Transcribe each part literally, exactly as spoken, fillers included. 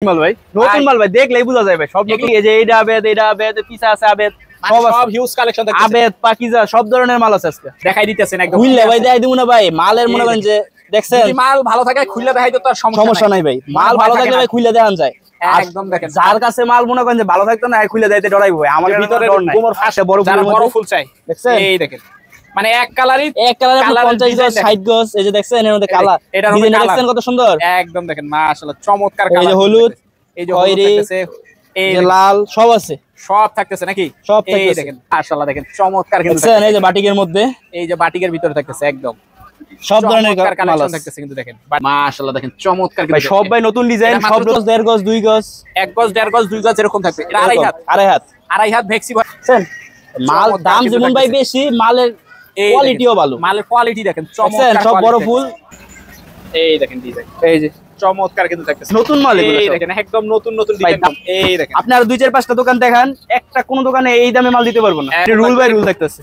মাল ভাই, নতুন মাল ভাই, দেখলেই বোঝা যায় ভাই সব নতুন। এই যে এইটা আবেদ, এইটা আবেদ, পিছা আছে আবেদ, সব সব হিউজ কালেকশন থাকছে। আবেদ, পাকিজা সব ধরনের মাল আছে আজকে। দেখাই দিতেছেন একদম খুললে ভাই, দেখাই দিমু না ভাই। মালের মনে করেন যে দেখছেন, যদি মাল ভালো থাকে খুললে দেখাই তো তার সমস্যা নাই ভাই। মাল ভালো থাকলে ভাই খুললে দেখান যায় একদম। দেখেন যার কাছে মাল মনে করেন যে ভালো থাকতো না, খুলে যাইতে ডরাইবো ভাই। আমার ভিতরে ডর নাই, কোমর ফাঁসে বড় বড় ফুল চাই। দেখছেন এই দেখেন, মানে এক কালারই এক কালারে পঞ্চাশ গজ ষাট গজ। এই যে দেখছেন এর মধ্যে কালার, এটা দেখছেন কত সুন্দর একদম। দেখেন মাশাআল্লাহ চমৎকার কালার। এই যে হলুদ, এই যে হলুদ থাকতেছে, এই যে লাল, সব আছে, সব থাকতেছে নাকি? সব থাকতেছে। এই দেখেন মাশাআল্লাহ, দেখেন চমৎকার কিন্তু দেখেন। এই যে বাটিকের মধ্যে, এই যে বাটিকের ভিতরে থাকতেছে একদম সব ধরনের কালেকশন থাকতেছে কিন্তু দেখেন মাশাআল্লাহ। দেখেন চমৎকার কিন্তু সব ভাই নতুন ডিজাইন, সব গজ দেড় গজ দুই গজ, এক গজ দেড় গজ দুই গজ এরকম থাকবে। এটা আড়াই হাত আড়াই হাত আড়াই হাত ভেক্সি ভার্সন। মাল দাম যেমন ভাই বেশি, মালের কোয়ালিটিও ভালো। মালের কোয়ালিটি দেখেন চমৎকার, সব বড় ফুল। এই দেখেন ডিজাইন, এই যে চমৎকার কিন্তু থাকতেছে নতুন মাল। এই দেখেন একদম নতুন নতুন ডিজাইন। এই দেখেন আপনি আর দুই চার পাঁচটা দোকান দেখান, একটা কোন দোকানে এই দামে মাল দিতে পারবো না। রুল বাই রুল থাকতেছে।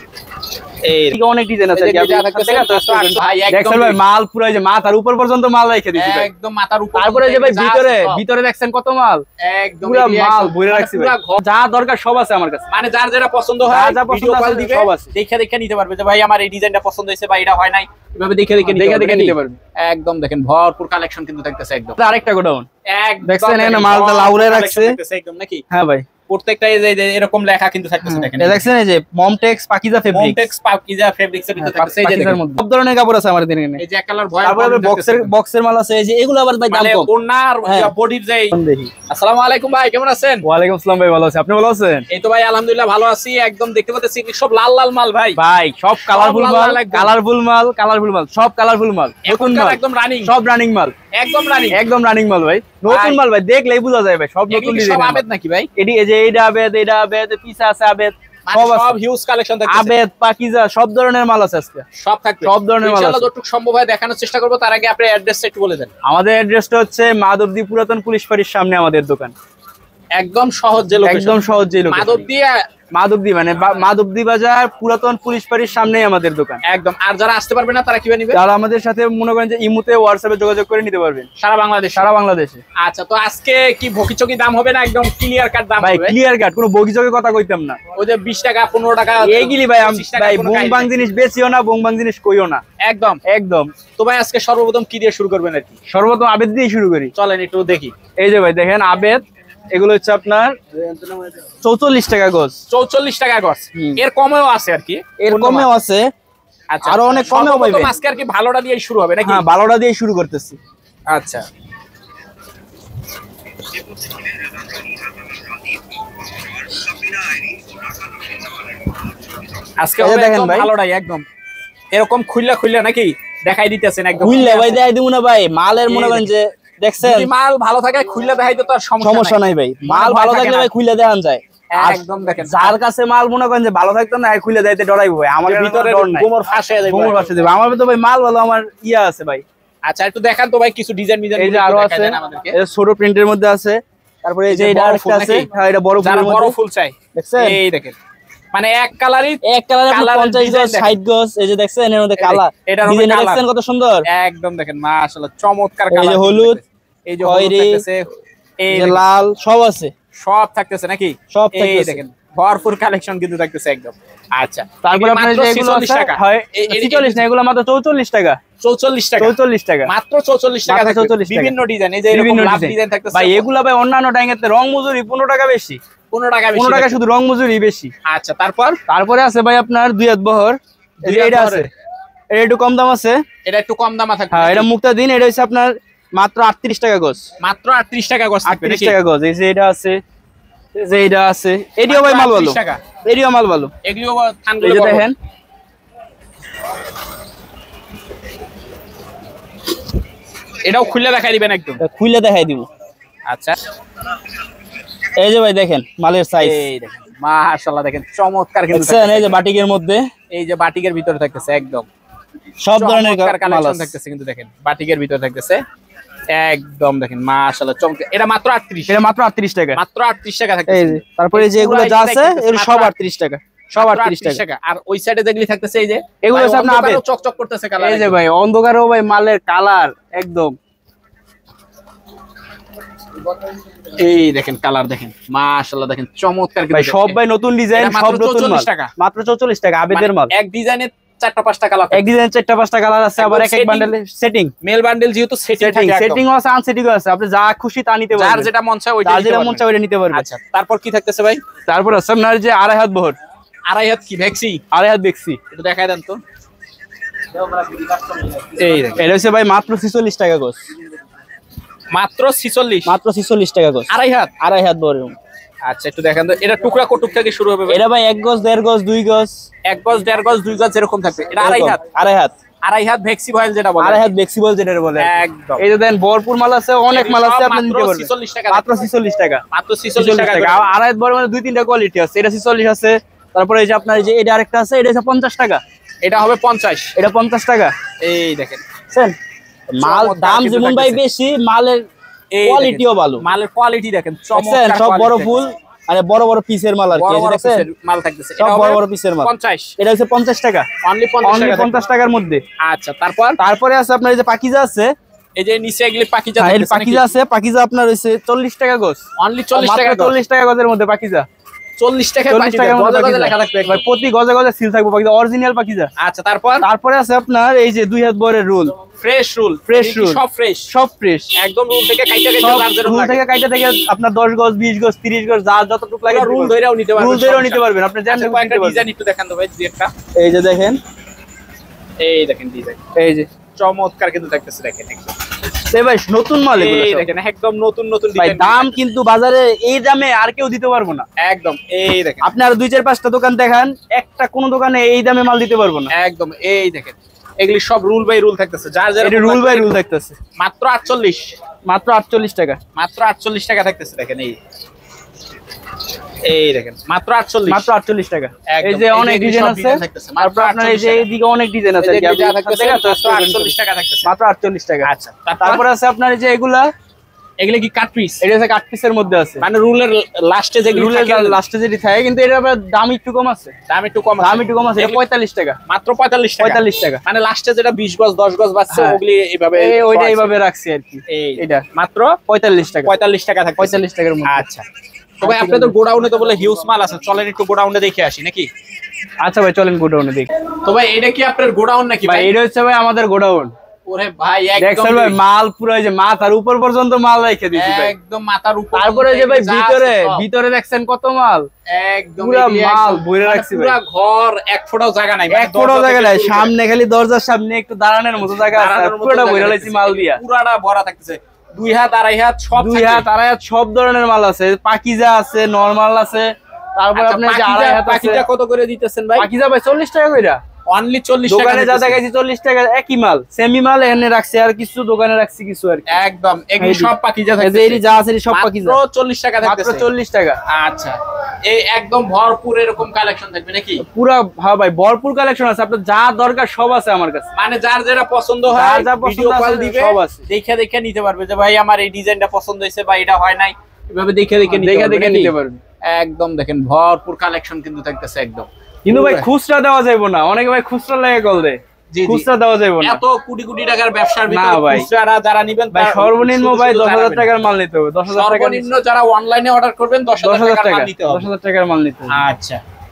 এই অনেক ডিজাইন আছে দেখছেন ভাই, মাল পুরো যে মাথার উপর পর্যন্ত মাল রেখে দিয়েছি একদম মাথার উপর। তারপরে যে ভাই ভিতরে ভিতরে দেখছেন কত মাল, একদম পুরো মাল ভরে রাখছি ভাই। যা দরকার সব আছে আমার কাছে, মানে যার যেটা পছন্দ হয় যা পছন্দ কল দিবে, সব আছে। দেখে দেখে নিতে পারবে যে ভাই আমার এই ডিজাইনটা পছন্দ হইছে বা এটা হয় নাই, এভাবে দেখে দেখে দেখে দেখে নিতে পারবে একদম। দেখেন ভরপুর কালেকশন কিন্তু থাকতেছে একদম। আরেকটা গোডাউন এক দেখছেন এখানে মালটা লাউরে রাখছে একদম নাকি? হ্যাঁ ভাই, প্রত্যেকটা এই যে এরকম লেখা কিন্তু থাকতেছে দেখেন। দেখছেন এই যে মমটেক্স পাকিজা ফেব্রিক্স, মমটেক্স পাকিজা ফেব্রিক্স এর ভিতরে থাকতেছে। এই যে দেখেন সব ধরনের কাপড় আছে আমাদের এখানে। এই যে এক কালার ভয়, তারপরে বক্সের বক্সের মাল আছে। এই যে এগুলো আবার ভাই দাম কম, ওনার বডির যাই। আসসালামু আলাইকুম ভাই, কেমন আছেন? ওয়া আলাইকুম আসসালাম ভাই, ভালো আছি, আপনি ভালো আছেন? এই তো ভাই আলহামদুলিল্লাহ ভালো আছি। একদম দেখতে পাচ্ছেন সব লাল লাল মাল ভাই। ভাই সব কালারফুল মাল, কালারফুল মাল, কালারফুল মাল, সব কালারফুল মাল, নতুন মাল একদম রানিং, সব রানিং মাল একদম রানিং, একদম রানিং মাল ভাই, নতুন মাল ভাই, দেখলেই বোঝা যায় ভাই সব নতুন ডিজাইন। সব আবেদ নাকি ভাই? এডি এই যে এইটা আবেদ, এইটা আবেদ, পিছা আছে আবেদ, সব সব হিউজ কালেকশন থাকছে। আবেদ পাকিজা সব ধরনের মাল আছে আজকে, সব থাকবে, সব ধরনের মাল ইনশাআল্লাহ যতটুকু সম্ভব হয় দেখানোর চেষ্টা করব। তার আগে আপনি অ্যাড্রেসটা একটু বলে দেন। আমাদের অ্যাড্রেসটা হচ্ছে মাধবদী পুরাতন পুলিশ ফাঁড়ির সামনে আমাদের দোকান। একদম সহজ যে লোকেশন, একদম সহজ যে লোকেশন, মাধবদী মাধবদী মানে মাধবদী বাজার পুরাতন পুলিশ ফাঁড়ির সামনেই আমাদের দোকান একদম। আর যারা আসতে পারবে না তারা কিভাবে নিবে? তারা আমাদের সাথে মনে করেন যে ইমুতে হোয়াটসঅ্যাপে যোগাযোগ করে নিতে পারবেন সারা বাংলাদেশ, সারা বাংলাদেশে। আচ্ছা, তো আজকে কি বকিচকি দাম হবে না একদম ক্লিয়ার কাট দাম হবে? ভাই ক্লিয়ার কাট, কোনো বকিচকি কথা কইতাম না। ওই যে বিশ টাকা পনেরো টাকা এইগুলি ভাই, ভাই বোংবাং জিনিস বেচিও না, বোংবাং জিনিস কইও না একদম একদম। তো ভাই আজকে সর্বপ্রথম কি দিয়ে শুরু করবেন আর কি? সর্বপ্রথম আবেদ দিয়ে শুরু করি, চলেন একটু দেখি। এই যে ভাই দেখেন আবেদ, এগুলো হচ্ছে আপনার চৌচল্লিশ টাকা গজ, চৌচল্লিশ টাকা গজ। এর কমেও আছে আর কি, এর কমেও আছে, আচ্ছা আরো অনেক কমেও পাবেন। আজকে আর কি ভালোটা দিয়ে শুরু হবে নাকি? হ্যাঁ ভালোটা দিয়ে শুরু করতেছি। আচ্ছা আজকে দেখেন ভাই ভালোটাই একদম এরকম খুললা খুললা নাকি দেখাই দিতেছেন একদম। খুললা ভাই দেখাই দিমু না ভাই, মালের মনে করেন যে দেখছেন, যদি মাল ভালো থাকে খুললে দেখাই তো তার সমস্যা নাই ভাই। মাল ভালো থাকলে ভাই খুললে দেখান যায় একদম। দেখেন যার কাছে মাল মনে করেন যে ভালো থাকতো না, খুলে যাইতে ডরাইবো ভাই। আমার ভিতরে কোমর ফাঁসে যাবে, কোমর ফাঁসে যাবে। আমার তো ভাই মাল ভালো, আমার ইয়া আছে ভাই। আচ্ছা একটু দেখান তো ভাই কিছু ডিজাইন ডিজাইন। এই যে আরো আছে, এই ছোট প্রিন্টের মধ্যে আছে। তারপরে এই যে এটা আরেকটা আছে, হ্যাঁ এটা বড় ফুল, বড় ফুল চাই। দেখছেন এই দেখেন, মানে এক কালারই এক কালারে পঞ্চাশ গজ ষাট গজ। এই যে দেখছেন এর মধ্যে কালার, এটা দেখছেন কত সুন্দর একদম। দেখেন মাশাআল্লাহ চমৎকার কালার। এই যে হলুদ, এই যে হলুদ থাকতেছে, এই যে লাল, সব আছে, সব থাকতেছে নাকি? সব থাকতেছে। দেখেন ভরপুর কালেকশন কিন্তু থাকতেছে একদম। আচ্ছা তারপরে আপনাদের যে এগুলো টাকা হয় ছেচল্লিশ না, এগুলো মাত্র চৌচল্লিশ টাকা, চৌচল্লিশ টাকা, চৌচল্লিশ টাকা মাত্র, চৌচল্লিশ টাকা চৌচল্লিশ। বিভিন্ন ডিজাইন, এই যে এরকম লাভ ডিজাইন থাকতেছে ভাই। এগুলা ভাই অন্যান্য ডাইংয়েতে রং মজুরি পনেরো টাকা বেশি, পনেরো টাকা বেশি, পনেরো টাকা শুধু রং মজুরি বেশি। আচ্ছা তারপর তারপরে আছে ভাই আপনার দুই হাত বহর, এটা আছে, এটা একটু কম দাম আছে, এটা একটু কম দাম আছে। হ্যাঁ এটা মুক্তা দিন, এটা হচ্ছে আপনার মাত্র আটত্রিশ টাকা গজ, মাত্র আটত্রিশ টাকা গজ, আটত্রিশ টাকা গজ। এই যে এটা আছে, যে এটা আছে, এডিও ভাই মাল ভালো, এডিও মাল ভালো, এগুলো থানগুলো দেখেন। এটাও খুলে দেখাই দিবেন একদম, খুলে দেখাই দিব। আচ্ছা এই যে ভাই দেখেন মালের সাইজ, এই দেখেন মাশাআল্লাহ, দেখেন চমৎকার কিন্তু দেখেন। এই যে বাটিকের মধ্যে, এই যে বাটিকের ভিতরে থাকতেছে একদম সব ধরনের কালেকশন থাকতেছে কিন্তু দেখেন বাটিকের ভিতরে থাকতেছে একদম। দেখেন মাশাআল্লাহ চমৎকার। এটা মাত্র আটত্রিশ, এটা মাত্র আটত্রিশ টাকা, মাত্র আটত্রিশ টাকা থাকতেছে। এই যে তারপরে যে এগুলো যা আছে এর সব আটত্রিশ টাকা, সব আটত্রিশ টাকা। আর ওই সাইডে যেগুলি থাকতেছে এই যে এগুলো হচ্ছে আপনার আবেদ, চকচক করতেছে কালার। এই যে ভাই অন্ধকারেও ভাই মালের কালার একদম এই দেখেন কালার দেখেন মাশাআল্লাহ দেখেন চমৎকার ভাই সব ভাই নতুন ডিজাইন সব নতুন মাল মাত্র চৌচল্লিশ টাকা আবেদের মাল এক ডিজাইনের চারটা পাঁচটা কালার এক ডিজাইনের চারটা পাঁচটা কালার আছে আবার এক এক বান্ডেলে সেটিং মেল বান্ডেল যেহেতু সেটিং থাকে সেটিং আছে আনসেটিংও আছে আপনি যা খুশি তা নিতে পারবেন যার যেটা মন চায় ওইটা যার যেটা মন চায় ওইটা নিতে পারবেন আচ্ছা তারপর কি থাকতেছে ভাই তারপর আছে আপনার যে আড়াই হাত বহর আড়াই হাত কি ভ্যাক্সি আড়াই হাত দেখছি একটু দেখায় দেন তো এই দেখেন এটা হচ্ছে ভাই মাত্র ছিচল্লিশ টাকা গজ মাত্র ছিচল্লিশ মাত্র ছিচল্লিশ টাকা গজ আড়াই হাত আড়াই হাত বহর আচ্ছা একটু দেখেন তো এটা টুকরা কটুক থেকে শুরু হবে এটা ভাই এক গজ দেড় গজ দুই গজ এক গজ দেড় গজ দুই গজ এরকম থাকবে এটা আড়াই হাত আড়াই হাত আড়াই হাত ভ্যাক্সি ভয়েল যেটা বলে আড়াই হাত ভ্যাক্সি বল যেটা বলে একদম এই যে দেন ভরপুর মাল আছে অনেক মাল আছে আপনি নিতে পারবেন ছিচল্লিশ টাকা মাত্র ছিচল্লিশ টাকা মাত্র ছিচল্লিশ টাকা আড়াই হাত বড় মানে দুই তিনটা কোয়ালিটি আছে এটা ছিচল্লিশ আছে তারপরে এই যে আপনার এই যে এটা আরেকটা আছে এটা হচ্ছে পঞ্চাশ টাকা এটা হবে পঞ্চাশ এটা পঞ্চাশ টাকা এই দেখেন মাল দাম যেমন ভাই বেশি মালের কোয়ালিটিও ভালো মালের কোয়ালিটি দেখেন চমৎকার সব বড় ফুল আরে বড় বড় পিসের মাল আর কি দেখছেন মাল থাকতেছে সব বড় বড় পিসের মাল পঞ্চাশ এটা হচ্ছে পঞ্চাশ টাকা অনলি পঞ্চাশ টাকার মধ্যে আচ্ছা তারপর তারপরে আছে আপনার এই যে পাকিজা আছে এই যে নিচে এগুলি পাকিজা আছে পাকিজা আছে পাকিজা আপনার হইছে চল্লিশ টাকা গজ অনলি চল্লিশ টাকা চল্লিশ টাকা গজের মধ্যে পাকিজা চল্লিশ টাকা গজে গজে লেখা থাকবে ভাই প্রতি গজে গজে সিল থাকবে পাকিজা অরিজিনাল পাকিজা আচ্ছা তারপর তারপরে আছে আপনার এই যে দুই হাত বরের roll fresh roll fresh roll সব ফ্রেশ সব ফ্রেশ একদম রোল থেকে কাইটা কাইটা লার্জের রোল থেকে কাইটা থেকে আপনার দশ গজ বিশ গজ ত্রিশ গজ যা যতটুকু লাগে রোল ধরেও নিতে পারবেন রোল ধরেও নিতে পারবেন আপনি জানেন কয়েকটা ডিজাইন একটু দেখান তো ভাই দুই একটা এই যে দেখেন এই দেখেন ডিজাইন এই যে চমৎকার কিন্তু থাকতেছে দেখেন একদম এই ভাই নতুন মাল এগুলো এই দেখেন একদম নতুন নতুন ভাই ডিজাইন দাম কিন্তু বাজারে এই দামে আর কেউ দিতে পারবো না একদম এই দেখেন আপনি আর দুই চার পাঁচটা দোকান দেখান একটা কোন দোকানে এই দামে মাল দিতে পারবো না একদম এই দেখেন এগুলি সব রুল বাই রুল থাকতেছে যার যার এটা রুল বাই রুল থাকতেছে মাত্র আটচল্লিশ মাত্র আটচল্লিশ টাকা মাত্র আটচল্লিশ টাকা থাকতেছে দেখেন এই এই দেখেন মাত্র আটচল্লিশ মাত্র আটচল্লিশ টাকা এই যে অনেক ডিজাইন আছে তারপর আপনার এই যে এইদিকে অনেক ডিজাইন আছে আটচল্লিশ টাকা থাকতেছে মাত্র আটচল্লিশ টাকা আচ্ছা তারপর আছে আপনার এই যে এগুলা এগুলো কি কাট পিস এটা হচ্ছে কাট পিসের মধ্যে আছে মানে রুলের লাস্টে যে রুলের লাস্টে যেটি থাকে কিন্তু এটা আবার দাম একটু কম আছে দাম একটু কম দাম একটু কম আছে এটা পঁয়তাল্লিশ টাকা মাত্র পঁয়তাল্লিশ টাকা পঁয়তাল্লিশ টাকা মানে লাস্টে যেটা বিশ গজ দশ গজ বাজছে ওগুলি এইভাবে ওইটা এইভাবে রাখছি আর কি এটা মাত্র পঁয়তাল্লিশ টাকা পঁয়তাল্লিশ টাকা থাকে পঁয়তাল্লিশ টাকার মধ্যে আচ্ছা তবে আপনাদের গোডাউনে তো বলে হিউজ মাল আছে চলেন একটু গোডাউনে দেখে আসি নাকি আচ্ছা ভাই চলেন গোডাউনে দেখি তো ভাই এটা কি আপনার গোডাউন নাকি ভাই এটা হচ্ছে ভাই আমাদের গোডাউন ওরে ভাই একদম দেখছেন ভাই মাল পুরো এই যে মাথার উপর পর্যন্ত মাল রেখে দিয়েছি ভাই একদম মাথার উপর তারপরে যে ভাই ভিতরে ভিতরে দেখছেন কত মাল একদম পুরো মাল ভরে রাখছি ভাই পুরো ঘর এক ফোঁটাও জায়গা নাই এক ফোঁটাও জায়গা নাই সামনে খালি দরজার সামনে একটু দাঁড়ানোর মতো জায়গা আছে পুরোটা ভরে রাখছি মাল দিয়া পুরাটা ভরা থাকতেছে দুই হাত আড়াই হাত সব দুই হাত আড়াই হাত সব ধরনের মাল আছে পাকিজা আছে নরমাল আছে তারপর আপনি যে আড়াই হাত আছে পাকিজা কত করে দিতেছেন ভাই পাকিজা ভাই চল্লিশ টাকা কইরা অনলি চল্লিশ টাকা দোকানে যা দেখাইছি চল্লিশ টাকা একই মাল সেমি মাল এখানে রাখছি আর কিছু দোকানে রাখছি কিছু আর কি একদম এগুলো সব পাকিজা থাকছে এই যা আছে সব পাকিজা মাত্র চল্লিশ টাকা থাকতেছে মাত্র চল্লিশ টাকা আচ্ছা এই একদম ভরপুর এরকম কালেকশন থাকবে নাকি পুরো হ্যাঁ ভাই ভরপুর কালেকশন আছে আপনার যা দরকার সব আছে আমার কাছে মানে যার যেটা পছন্দ হয় যা পছন্দ কল দিবে সব আছে দেখে দেখে নিতে পারবে যে ভাই আমার এই ডিজাইনটা পছন্দ হয়েছে বা এটা হয় নাই এভাবে দেখে দেখে দেখে দেখে নিতে পারবে একদম দেখেন ভরপুর কালেকশন কিন্তু থাকতেছে একদম কিন্তু ভাই খুচরা দেওয়া যাবে না অনেকে ভাই খুচরা লাগে কল দেয় খুচরা দেওয়া যাবে না এত কোটি কোটি টাকার ব্যবসার ভিতরে খুচরা যারা নেবেন ভাই সর্বনিম্ন ভাই দশ হাজার টাকার মাল নিতে হবে দশ হাজার টাকা সর্বনিম্ন যারা অনলাইনে অর্ডার করবেন দশ হাজার টাকার মাল নিতে হবে দশ হাজার টাকার মাল নিতে হবে আচ্ছা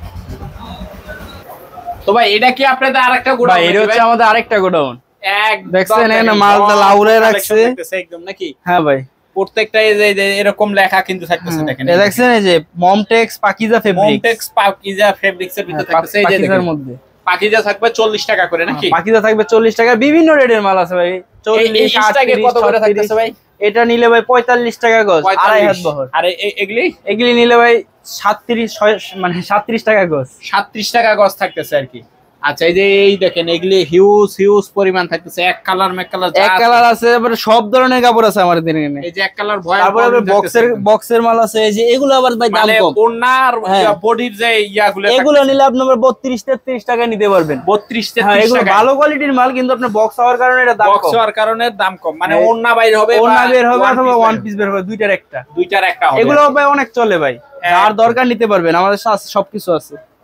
তো ভাই এটা কি আপনাদের আরেকটা গোডাউন ভাই এটা হচ্ছে আমাদের আরেকটা গোডাউন এক দেখছেন এখানে মালটা লাউরে রাখছে একদম নাকি হ্যাঁ ভাই প্রত্যেকটা এই যে এরকম লেখা কিন্তু থাকতেছে দেখেন এই দেখছেন এই যে মমটেক্স পাকিজা ফেব্রিক্স মমটেক্স পাকিজা ফেব্রিক্স এর ভিতরে থাকতেছে এই যে পাকিজার মধ্যে পাকিজা থাকবে চল্লিশ টাকা করে নাকি পাকিজা থাকবে চল্লিশ টাকা বিভিন্ন রেটের মাল আছে ভাই চল্লিশ টাকা কত করে থাকতেছে ভাই এটা নিলে ভাই পঁয়তাল্লিশ টাকা গজ আড়াই হাত বহর আর এগুলি এগুলি নিলে ভাই সাতত্রিশ মানে সাতত্রিশ টাকা গজ সাতত্রিশ টাকা গজ থাকতেছে আর কি আচ্ছা এই যে এই দেখেন এগুলি হিউজ হিউজ পরিমাণ থাকতেছে এক কালার মেক কালার এক কালার আছে তারপরে সব ধরনের কাপড় আছে আমাদের এখানে এই যে এক কালার ভয় তারপরে বক্সের বক্সের মাল আছে এই যে এগুলো আবার ভাই দাম কম ওনার বডির যে ইয়াগুলো এগুলো নিলে আপনি বত্রিশ তেত্রিশ টাকা নিতে পারবেন বত্রিশ তেত্রিশ টাকা এগুলো ভালো কোয়ালিটির মাল কিন্তু আপনার বক্স হওয়ার কারণে এটা দাম কম বক্স হওয়ার কারণে দাম কম মানে ওন্না বাইর হবে ওন্না বের হবে অথবা ওয়ান পিস বের হবে দুইটার একটা দুইটার একটা হবে এগুলো ভাই অনেক চলে ভাই যার দরকার নিতে পারবেন আমাদের সবকিছু আছে